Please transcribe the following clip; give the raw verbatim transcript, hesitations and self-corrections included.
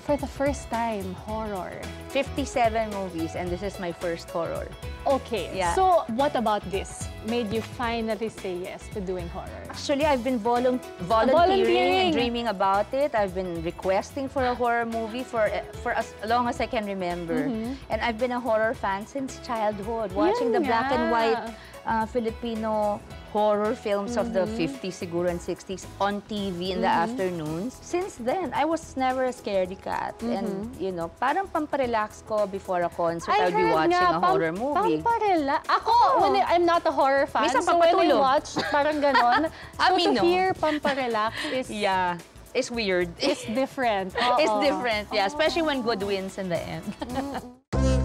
for the first time, horror? fifty-seven movies, and this is my first horror. Okay, Yeah. so what about this made you finally say yes to doing horror? Actually, I've been volun volunteering, Volunteering. and dreaming about it. I've been requesting for a horror movie for for as long as I can remember. Mm-hmm. And I've been a horror fan since childhood, watching Yan the black and nga. white uh, Filipino horror films Mm-hmm. of the fifties siguro and sixties on T V in the Mm-hmm. afternoons. Since then, I was never a scaredy cat. Mm-hmm. And, you know, parang pamparelax ko before a concert, I I'll be heard watching nga, a horror pam- movie. Pamparela. Ako, Oo. when I, I'm not a horror fan, Minsan so when I pampatulog. watch, parang ganon. So Amin, to no? hear pamparelax is, Yeah, it's weird. is different. It's Oo. different, yeah, especially when good wins in the end.